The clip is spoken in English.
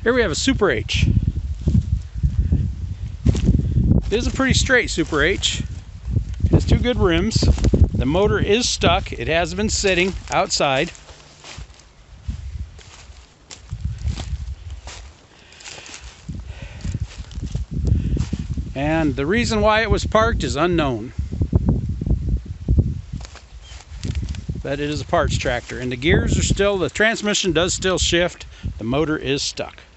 Here we have a Super H. It is a pretty straight Super H. It has two good rims. The motor is stuck. It has been sitting outside. And the reason why it was parked is unknown. But it is a parts tractor, and the gears are still, the transmission does still shift. The motor is stuck.